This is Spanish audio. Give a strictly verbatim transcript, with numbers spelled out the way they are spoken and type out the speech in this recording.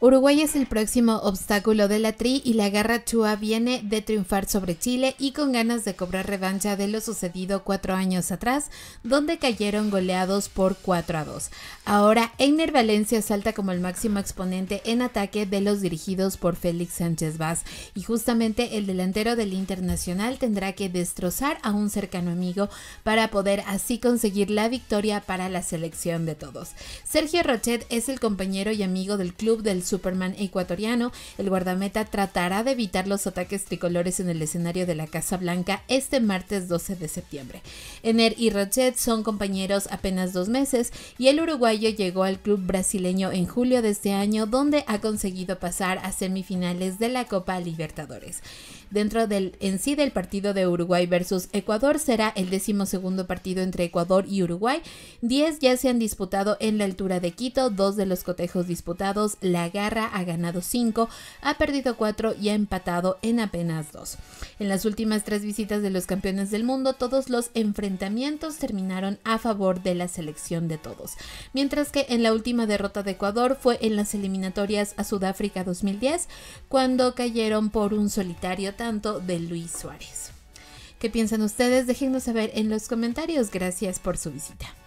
Uruguay es el próximo obstáculo de la Tri y la Garra Chua viene de triunfar sobre Chile y con ganas de cobrar revancha de lo sucedido cuatro años atrás, donde cayeron goleados por cuatro a dos. Ahora, Einer Valencia salta como el máximo exponente en ataque de los dirigidos por Félix Sánchez Vaz, y justamente el delantero del Internacional tendrá que destrozar a un cercano amigo para poder así conseguir la victoria para la selección de todos. Sergio Rochet es el compañero y amigo del club del Superman ecuatoriano. El guardameta tratará de evitar los ataques tricolores en el escenario de la Casa Blanca este martes doce de septiembre. Einer y Rochet son compañeros apenas dos meses y el uruguayo llegó al club brasileño en julio de este año, donde ha conseguido pasar a semifinales de la Copa Libertadores. Dentro del en sí del partido de Uruguay versus Ecuador será el decimosegundo partido entre Ecuador y Uruguay. diez ya se han disputado en la altura de Quito, dos de los cotejos disputados, la Garra ha ganado cinco, ha perdido cuatro y ha empatado en apenas dos. En las últimas tres visitas de los campeones del mundo, todos los enfrentamientos terminaron a favor de la selección de todos, mientras que en la última derrota de Ecuador fue en las eliminatorias a Sudáfrica dos mil diez, cuando cayeron por un solitario tanto de Luis Suárez. ¿Qué piensan ustedes? Déjennos saber en los comentarios. Gracias por su visita.